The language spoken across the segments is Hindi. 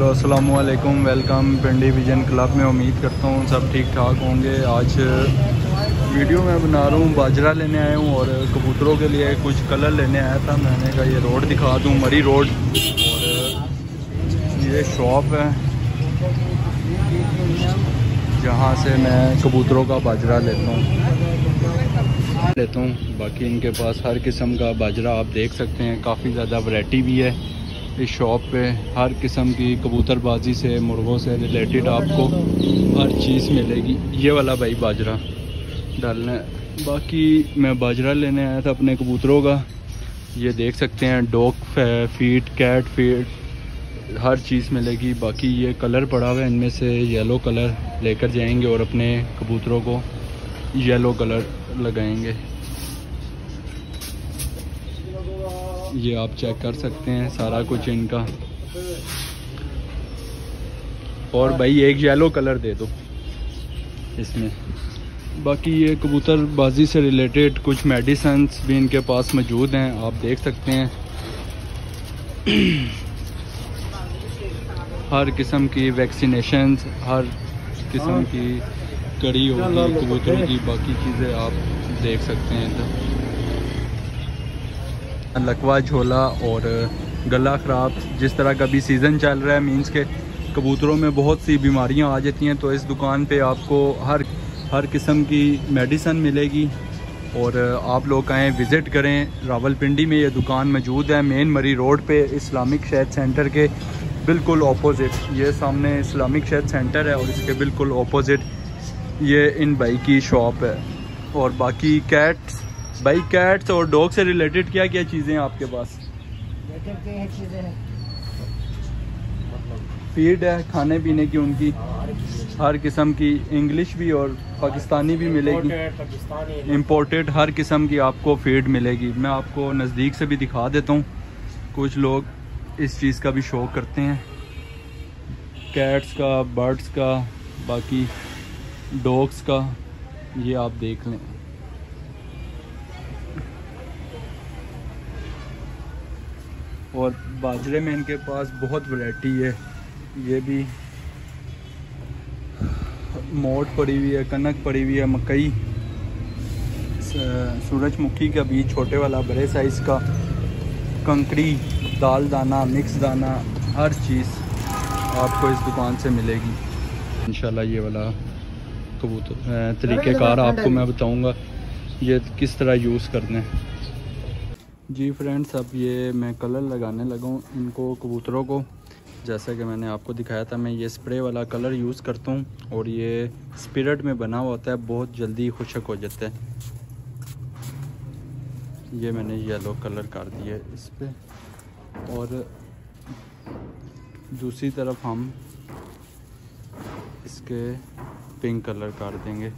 हेलो अस्सलामु अलैकुम, वेलकम पिंडी विजन क्लब में। उम्मीद करता हूँ सब ठीक ठाक होंगे। आज वीडियो मैं बना रहा हूँ, बाजरा लेने आया हूँ और कबूतरों के लिए कुछ कलर लेने आया था। मैंने कहा ये रोड दिखा दूँ, मरी रोड, और ये शॉप है जहाँ से मैं कबूतरों का बाजरा लेता हूँ। बाकी इनके पास हर किस्म का बाजरा आप देख सकते हैं, काफ़ी ज़्यादा वैरायटी भी है इस शॉप पे। हर किस्म की कबूतरबाजी से, मुर्गों से रिलेटेड आपको हर चीज़ मिलेगी। ये वाला भाई बाजरा डालना है। बाकी मैं बाजरा लेने आया था अपने कबूतरों का। ये देख सकते हैं, डॉग फीड, कैट फीड, हर चीज़ मिलेगी। बाकी ये कलर पड़ा हुआ है, इनमें से येलो कलर लेकर जाएंगे और अपने कबूतरों को येलो कलर लगाएंगे। ये आप चेक कर सकते हैं सारा कुछ इनका। और भाई एक येलो कलर दे दो इसमें। बाकी ये कबूतरबाजी से रिलेटेड कुछ मेडिसिन्स भी इनके पास मौजूद हैं, आप देख सकते हैं। हर किस्म की वैक्सीनेशंस, हर किस्म की कड़ी होगी कबूतरों की। बाकी चीज़ें आप देख सकते हैं इधर। लकवा, झोला और गला ख़राब, जिस तरह का भी सीज़न चल रहा है, मीन्स के कबूतरों में बहुत सी बीमारियां आ जाती हैं, तो इस दुकान पे आपको हर किस्म की मेडिसन मिलेगी। और आप लोग आएँ, विज़िट करें। रावलपिंडी में ये दुकान मौजूद है, मेन मरी रोड पे, इस्लामिक शहद सेंटर के बिल्कुल ऑपोजिट। ये सामने इस्लामिक शहद सेंटर है और इसके बिल्कुल ऑपोजिट ये इन भाई की शॉप है। और बाकी कैट्स, भाई कैट्स और डॉग से रिलेटेड क्या क्या चीज़ें हैं आपके पास? फीड है, खाने पीने की उनकी हर किस्म की, इंग्लिश भी और पाकिस्तानी भी मिलेगी, इम्पोर्टेड हर किस्म की आपको फीड मिलेगी। मैं आपको नज़दीक से भी दिखा देता हूँ, कुछ लोग इस चीज़ का भी शौक़ करते हैं, कैट्स का, बर्ड्स का, बाकी डॉग्स का। ये आप देख लें। और बाजरे में इनके पास बहुत वैरायटी है। ये भी मोट पड़ी हुई है, कनक पड़ी हुई है, मकई, सूरजमुखी का बीज छोटे वाला, बड़े साइज़ का, कंकड़ी, दाल दाना, मिक्स दाना, हर चीज़ आपको इस दुकान से मिलेगी इंशाल्लाह। ये वाला कबूतर तरीक़ेकार आपको मैं बताऊंगा ये किस तरह यूज़ करना है। जी फ्रेंड्स, अब ये मैं कलर लगाने लगा हूँ इनको, कबूतरों को। जैसा कि मैंने आपको दिखाया था, मैं ये स्प्रे वाला कलर यूज़ करता हूँ और ये स्पिरिट में बना हुआ होता है, बहुत जल्दी खुशक हो जाता है। ये मैंने येलो कलर कर दिया है इस पे, और दूसरी तरफ हम इसके पिंक कलर कर देंगे।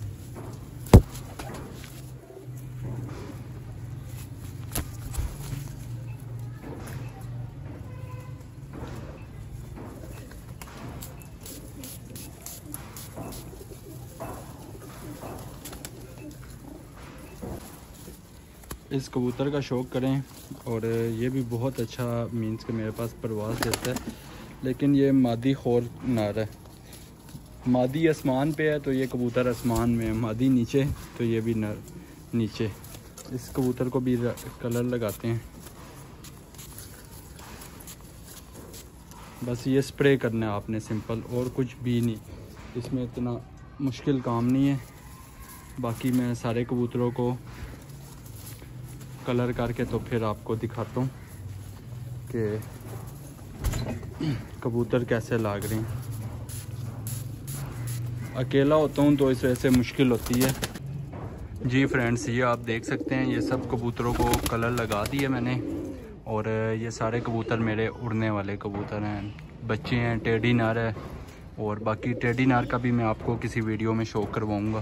इस कबूतर का शौक़ करें। और ये भी बहुत अच्छा, मीन्स के मेरे पास परवाज़ देता है, लेकिन ये मादी खोर नार है। मादी आसमान पे है तो ये कबूतर आसमान में है, मादी नीचे तो ये भी नर नीचे। इस कबूतर को भी कलर लगाते हैं। बस ये स्प्रे करना है आपने, सिंपल, और कुछ भी नहीं, इसमें इतना मुश्किल काम नहीं है। बाकी मैं सारे कबूतरों को कलर करके तो फिर आपको दिखाता हूँ कि कबूतर कैसे लाग रहे हैं। अकेला होता हूँ तो इस वजह से मुश्किल होती है। जी फ्रेंड्स, ये आप देख सकते हैं, ये सब कबूतरों को कलर लगा दिए मैंने। और ये सारे कबूतर मेरे उड़ने वाले कबूतर हैं, बच्चे हैं, टेडी नार है। और बाकी टेडी नार का भी मैं आपको किसी वीडियो में शो करवाऊँगा।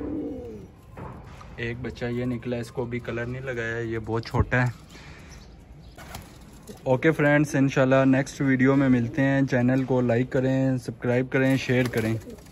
एक बच्चा ये निकला, इसको भी कलर नहीं लगाया है, ये बहुत छोटा है। ओके फ्रेंड्स, इंशाल्लाह नेक्स्ट वीडियो में मिलते हैं। चैनल को लाइक करें, सब्सक्राइब करें, शेयर करें।